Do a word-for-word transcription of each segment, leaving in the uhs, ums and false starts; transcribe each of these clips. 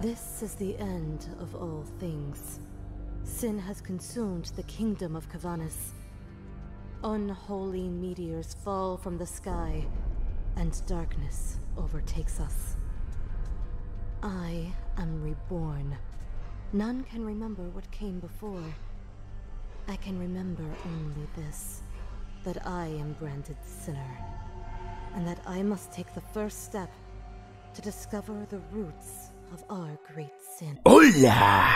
This is the end of all things. Sin has consumed the kingdom of Kavanis. Unholy meteors fall from the sky, and darkness overtakes us. I am reborn. None can remember what came before. I can remember only this, that I am branded sinner, and that I must take the first step to discover the roots of our great sin. ¡Hola!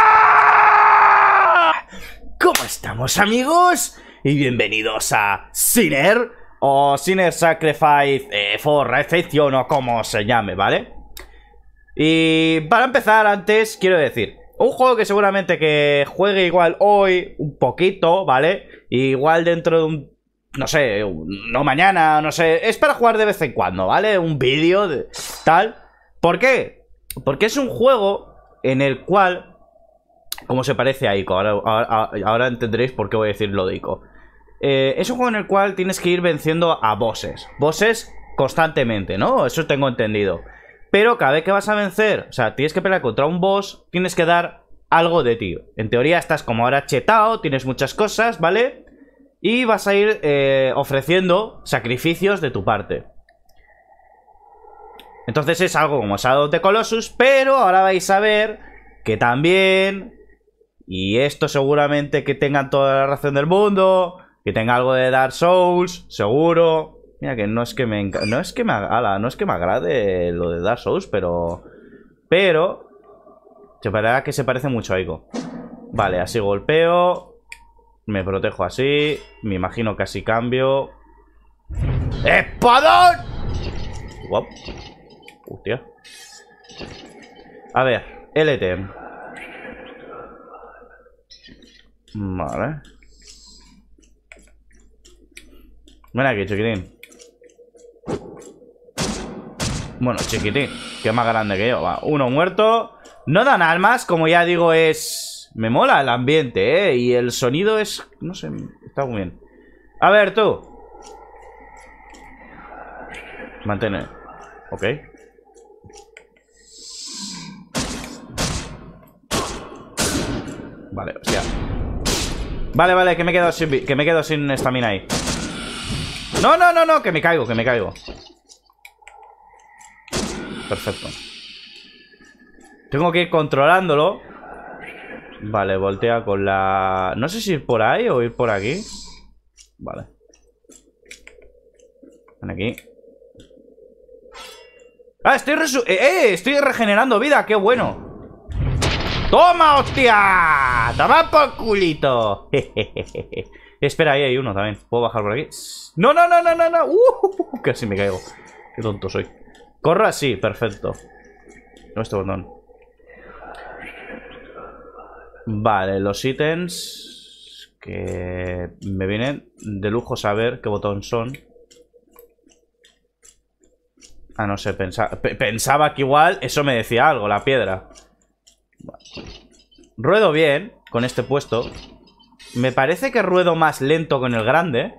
¡Ah! ¿Cómo estamos, amigos? Y bienvenidos a Sinner o Sinner Sacrifice eh, for Reflection o como se llame, ¿vale? Y para empezar, antes quiero decir, un juego que seguramente que juegue igual hoy un poquito, ¿vale? Igual dentro de un, no sé, no mañana, no sé, es para jugar de vez en cuando, ¿vale? Un vídeo de tal. ¿Por qué? Porque es un juego en el cual, como se parece a Ico, ahora, ahora, ahora entenderéis por qué voy a decir lo de Ico. Eh, es un juego en el cual tienes que ir venciendo a bosses, bosses constantemente, ¿no? Eso tengo entendido. Pero cada vez que vas a vencer, o sea, tienes que pelear contra un boss, tienes que dar algo de ti. En teoría estás como ahora chetado, tienes muchas cosas, ¿vale? Y vas a ir eh, ofreciendo sacrificios de tu parte. Entonces es algo como Shadow of the Colossus, pero ahora vais a ver que también, y esto seguramente que tengan toda la razón del mundo, que tenga algo de Dark Souls, seguro. Mira que no es que me no es que me ala, no es que me agrade lo de Dark Souls, pero pero se parece que se parece mucho a Ico. Vale, así golpeo, me protejo así, me imagino que así cambio. ¡Espadón! Guap. Hostia. A ver, L T. Vale. Ven aquí, chiquitín. Bueno, chiquitín, que es más grande que yo. Va, uno muerto. No dan almas, como ya digo, es... Me mola el ambiente, ¿eh? Y el sonido es... No sé, está muy bien. A ver, tú. Mantén. Ok. Vale, hostia. Vale, vale, que me he quedado sin... Que me he quedado sin estamina ahí. No, no, no, no, que me caigo, que me caigo. Perfecto. Tengo que ir controlándolo. Vale, voltea con la... No sé si ir por ahí o ir por aquí. Vale. Ven aquí. ¡Ah, estoy resu... ¡Eh, eh! Estoy regenerando vida, qué bueno. ¡Toma, hostia! ¡Toma por culito! Espera, ahí hay uno también. ¿Puedo bajar por aquí? ¡No, no, no, no, no! no. Uh, casi me caigo. Qué tonto soy. Corro así, perfecto. No, este botón. Vale, los ítems que me vienen de lujo saber qué botón son. Ah, no sé, pensaba, pensaba que igual eso me decía algo, la piedra. Vale. Ruedo bien con este puesto. Me parece que ruedo más lento con el grande.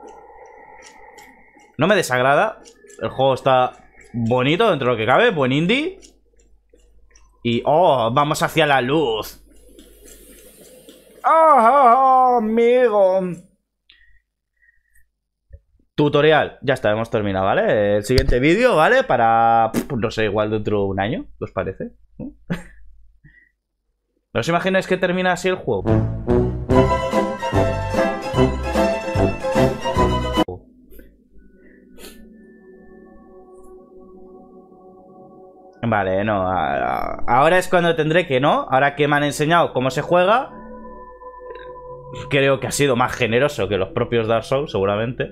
No me desagrada. El juego está bonito dentro de lo que cabe. Buen indie. Y... ¡oh! Vamos hacia la luz. ¡Oh, oh, oh, amigo! Tutorial. Ya está, hemos terminado, ¿vale? El siguiente vídeo, ¿vale? Para... no sé, igual dentro de un año. ¿Qué os parece? ¿No? ¿No os imagináis que termina así el juego? Vale, no. Ahora es cuando tendré que, ¿no? Ahora que me han enseñado cómo se juega, creo que ha sido más generoso que los propios Dark Souls, seguramente.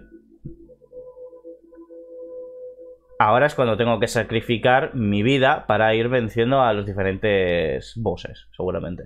Ahora es cuando tengo que sacrificar mi vida para ir venciendo a los diferentes bosses, seguramente.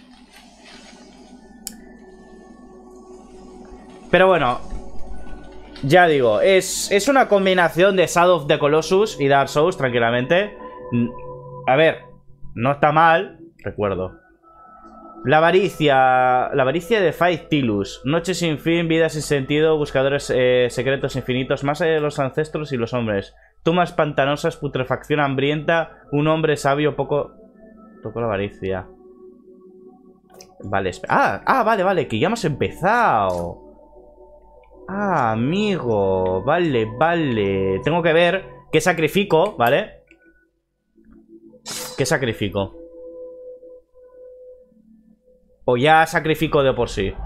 Pero bueno, ya digo, es, es una combinación de Shadow of the Colossus y Dark Souls, tranquilamente. A ver, no está mal, recuerdo. La avaricia, la avaricia de Faith Tilus. Noche sin fin, vida sin sentido, buscadores eh, secretos infinitos, más allá de los ancestros y los hombres. Tumbas pantanosas, putrefacción hambrienta, un hombre sabio poco... Toco la avaricia. Vale, ah, ah, vale, vale, que ya hemos empezado. Ah, amigo. Vale, vale. Tengo que ver qué sacrifico, ¿vale? ¿Qué sacrifico? O ya sacrifico de por sí.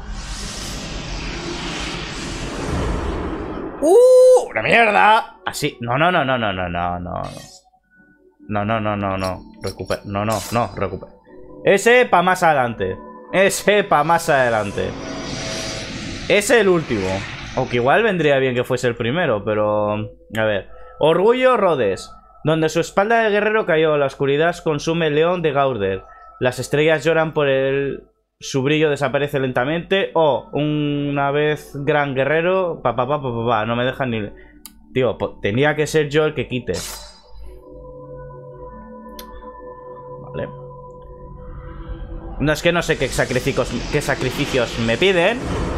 ¡Uh! ¡Una mierda! Así. No, no, no, no, no, no, no, no. No, no, no, no, no. Recupera. No, no, no, recupera. Ese pa' más adelante. Ese pa' más adelante. Ese es el último. Aunque igual vendría bien que fuese el primero, pero... A ver. Orgullo Rhodes. Donde su espalda de guerrero cayó, la oscuridad consume el león de Gauder. Las estrellas lloran por el... Su brillo desaparece lentamente. O, una vez gran guerrero... Pa, pa, pa, pa, pa, pa. No me dejan ni... Tío, tenía que ser yo el que quite. Vale. No, es que no sé qué sacrificios, qué sacrificios me piden.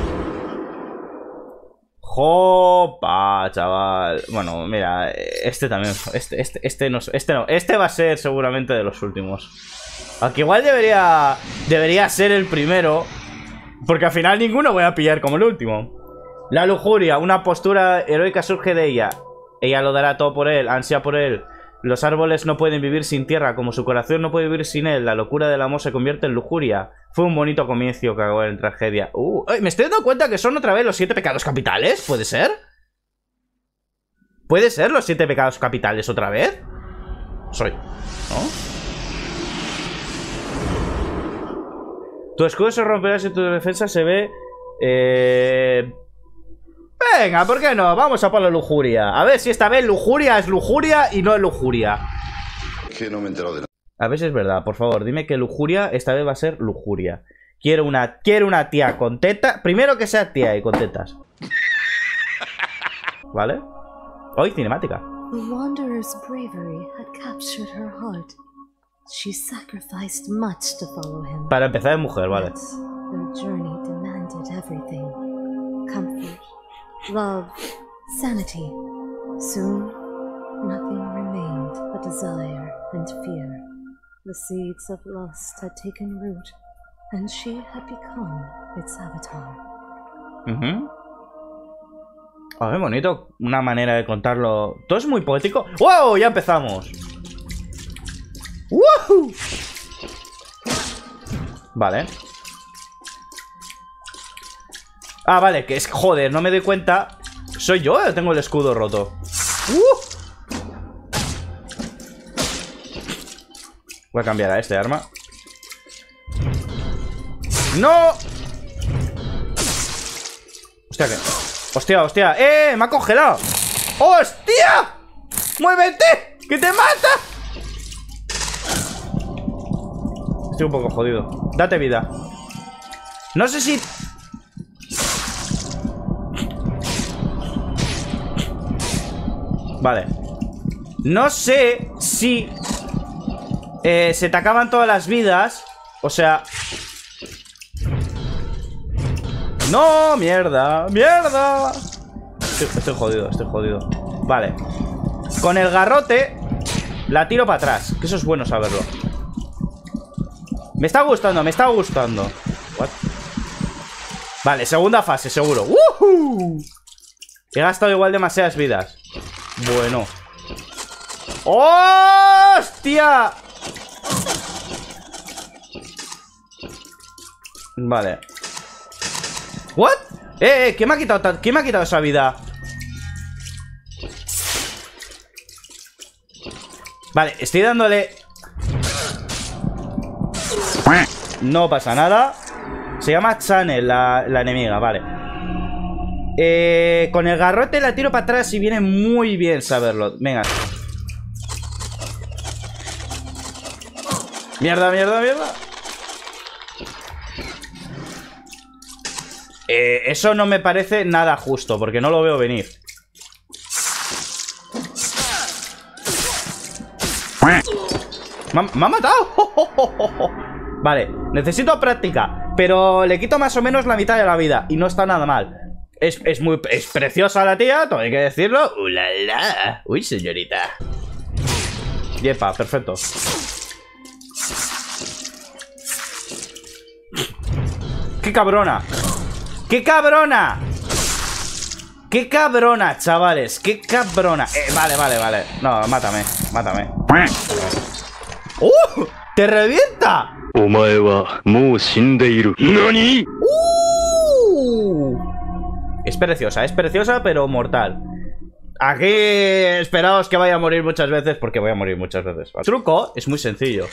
Jopa, chaval. Bueno, mira, este también. Este, este, este no, este no. Este va a ser seguramente de los últimos. Aunque igual debería. Debería ser el primero. Porque al final ninguno voy a pillar como el último. La lujuria, una postura heroica surge de ella. Ella lo dará todo por él, ansia por él. Los árboles no pueden vivir sin tierra, como su corazón no puede vivir sin él. La locura del amor se convierte en lujuria. Fue un bonito comienzo que acabó en tragedia. Uh, me estoy dando cuenta que son otra vez los siete pecados capitales. ¿Puede ser? ¿Puede ser los siete pecados capitales otra vez? Soy, ¿no? Tu escudo se romperá si tu defensa se ve... Eh... Venga, ¿por qué no? Vamos a poner lujuria. A ver si esta vez lujuria es lujuria y no es lujuria. Que no me entero de nada. A ver si es verdad, por favor, dime que lujuria esta vez va a ser lujuria. Quiero una, quiero una tía con tetas. Primero que sea tía y con tetas. ¿Vale? Hoy cinemática. The wanderer's bravery had captured her heart. She sacrificed much to follow him. Para empezar es mujer, vale. Their journey demanded everything. Comfort, love, sanity. Soon, nothing remained but desire and fear. The seeds of lust had taken root, and she had become its avatar. Uh-huh. Oh, qué bonito, una manera de contarlo. Todo es muy poético. ¡Wow! Ya empezamos. ¡Woohoo! Vale. Ah, vale, que es... Joder, no me doy cuenta. ¿Soy yo o tengo el escudo roto? ¡Uh! Voy a cambiar a este arma. ¡No! Hostia, ¿qué? Hostia, hostia. ¡Eh! ¡Me ha congelado! ¡Hostia! ¡Muévete! ¡Que te mata! Estoy un poco jodido. Date vida. No sé si... Vale. No sé si... Eh, se te acaban todas las vidas. O sea... ¡No! ¡Mierda! ¡Mierda! Estoy, estoy jodido, estoy jodido. Vale. Con el garrote la tiro para atrás. Que eso es bueno saberlo. Me está gustando, me está gustando. What? Vale, segunda fase, seguro. ¡Woohoo! He gastado igual demasiadas vidas. Bueno. ¡Hostia! Vale. ¿What? Eh, eh, ¿qué me ha quitado, ¿qué me ha quitado esa vida? Vale, estoy dándole... No pasa nada. Se llama Channel la, la enemiga, vale. Eh, con el garrote la tiro para atrás y viene muy bien saberlo. Venga. Mierda, mierda, mierda. Eh, eso no me parece nada justo, porque no lo veo venir. ¿Me, me ha matado? Vale, necesito práctica, pero le quito más o menos la mitad de la vida y no está nada mal. Es, es muy es preciosa la tía, todo hay que decirlo. ¡Uh, la, la! Uy, señorita. Yepa, perfecto. cabrona! ¡Qué cabrona! ¡Qué cabrona, chavales! ¡Qué cabrona! Eh, vale, vale, vale. No, mátame, mátame. ¡Uh! ¡Te revienta! ¡Uh! Es preciosa, es preciosa, pero mortal. Aquí esperaos que vaya a morir muchas veces, porque voy a morir muchas veces. El truco es muy sencillo.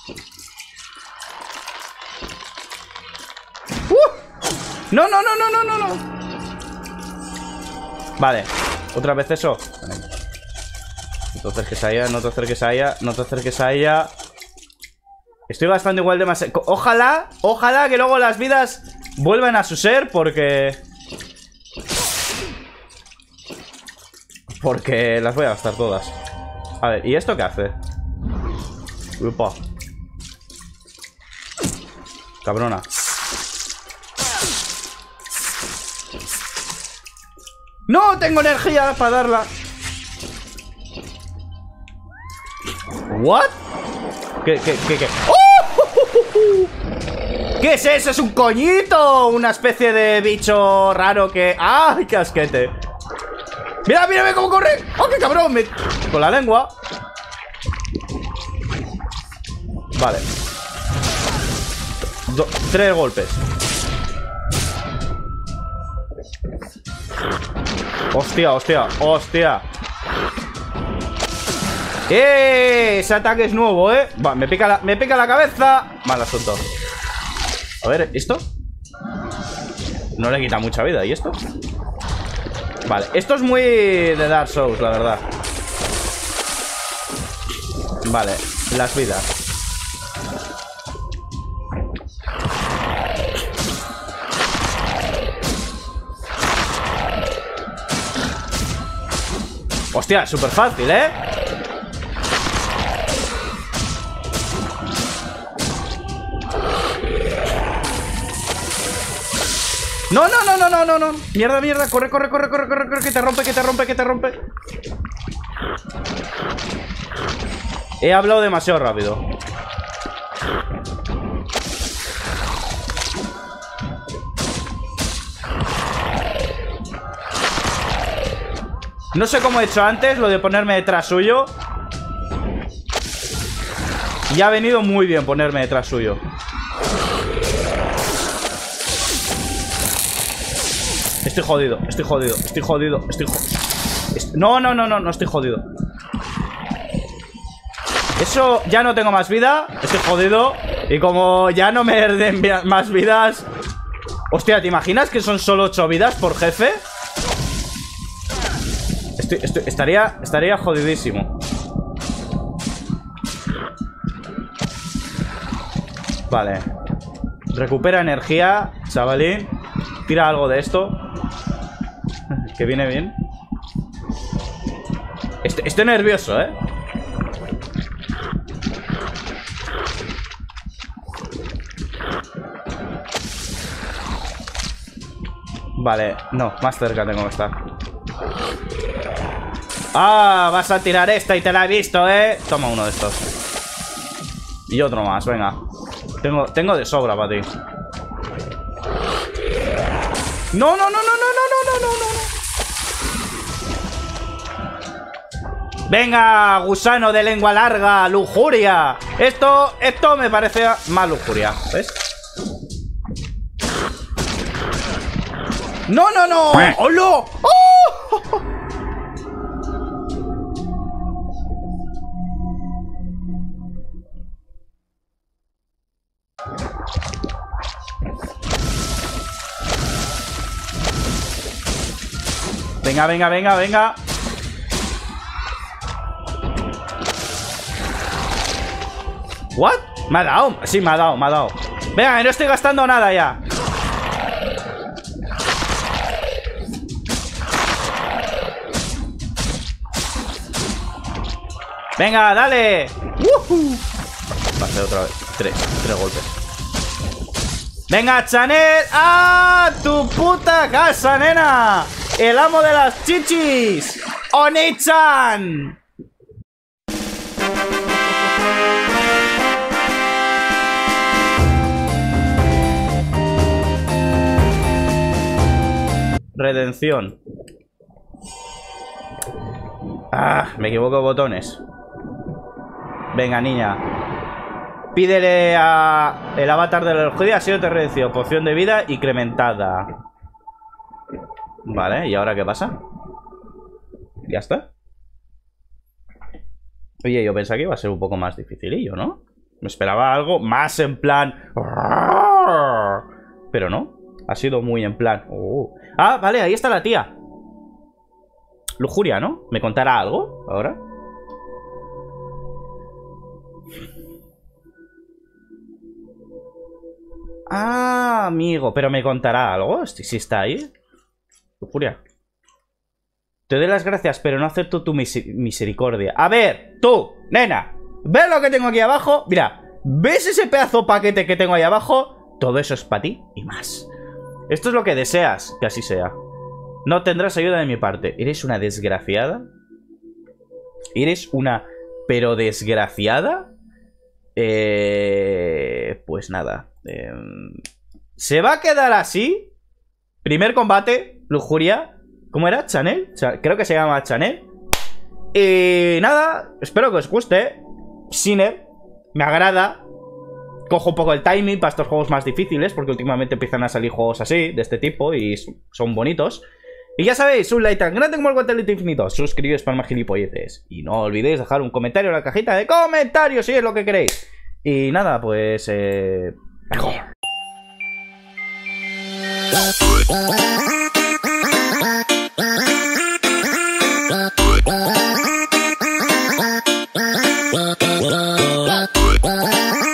¡Uh! ¡No, no, no, no, no, no, no! Vale, otra vez eso. No te acerques a ella, no te acerques a ella, no te acerques a ella. Estoy gastando igual demasiado. Ojalá, ojalá que luego las vidas vuelvan a su ser, porque... Porque las voy a gastar todas. A ver, ¿y esto qué hace? Upa. Cabrona. ¡No tengo energía para darla! ¿What? ¿Qué, qué, qué, qué? ¡Oh! ¿Qué es eso? ¿Es un coñito? Una especie de bicho raro que... ¡Ay, qué asquete! ¡Mira, mírame cómo corre! ¡Oh, qué cabrón! Me... Con la lengua. Vale. Do... Tres golpes. Hostia, hostia, hostia. ¡Eh! Ese ataque es nuevo, ¿eh? Va, me pica la, me pica la cabeza. Mal asunto. A ver, ¿esto? No le quita mucha vida. ¿Y esto? Vale, esto es muy de Dark Souls, la verdad. Vale, las vidas. Hostia, súper fácil, ¿eh? No, no, no, no, no, no, no. Mierda, mierda, corre, corre, corre, corre, corre, corre. Que te rompe, que te rompe, que te rompe. He hablado demasiado rápido. No sé cómo he hecho antes lo de ponerme detrás suyo. Y ha venido muy bien ponerme detrás suyo. Estoy jodido, estoy jodido, estoy jodido, estoy jodido. No, no, no, no, no estoy jodido. Eso, ya no tengo más vida. Estoy jodido. Y como ya no me den más vidas... Hostia, ¿te imaginas que son solo ocho vidas por jefe? Estoy, estoy, estaría, estaría jodidísimo. Vale. Recupera energía, chavalín. Tira algo de esto. Que viene bien. Estoy, estoy nervioso, ¿eh? Vale, no, más cerca tengo que estar. Ah, vas a tirar esta y te la he visto, ¿eh? Toma uno de estos. Y otro más, venga. Tengo, tengo de sobra para ti. No, no, no, no, no, no, no, no, no, no. Venga, gusano de lengua larga, lujuria. Esto, esto me parece más lujuria, ¿ves? No, no, no. ¡Hola! ¡Oh! Venga, venga, venga, venga. ¿What? ¿Me ha dado? Sí, me ha dado, me ha dado. Venga, no estoy gastando nada ya. Venga, dale. ¡Woohoo! Va a hacer otra vez. Tres, tres golpes. Venga, Chanel. ¡A tu puta casa, nena! El amo de las chichis. Oni-chan. redención. Ah, me equivoco de botones. Venga, niña. Pídele a el avatar de la orquídea, ha sido de redención, poción de vida incrementada. Vale, ¿y ahora qué pasa? ¿Ya está? Oye, yo pensaba que iba a ser un poco más dificilillo, ¿no? Me esperaba algo más en plan... Pero no. Ha sido muy en plan... Oh. Ah, vale, ahí está la tía. Lujuria, ¿no? ¿Me contará algo ahora? Ah, amigo. ¿Pero me contará algo? Si está ahí. Lujuria. Te doy las gracias, pero no acepto tu misericordia. A ver, tú, nena. ¿Ves lo que tengo aquí abajo? Mira, ¿ves ese pedazo de paquete que tengo ahí abajo? Todo eso es para ti y más. Esto es lo que deseas que así sea. No tendrás ayuda de mi parte. ¿Eres una desgraciada? ¿Eres una... pero desgraciada? Eh... Pues nada. Eh... ¿Se va a quedar así? Primer combate, lujuria. ¿Cómo era? ¿Chanel? Creo que se llama Chanel. Y nada, espero que os guste. Sinner, me agrada. Cojo un poco el timing para estos juegos más difíciles, porque últimamente empiezan a salir juegos así, de este tipo, y son bonitos. Y ya sabéis, un like tan grande como el guantelete infinito. Suscribíos para más gilipolleces. Y no olvidéis dejar un comentario en la cajita de comentarios si es lo que queréis. Y nada, pues... Eh... mejor. Well,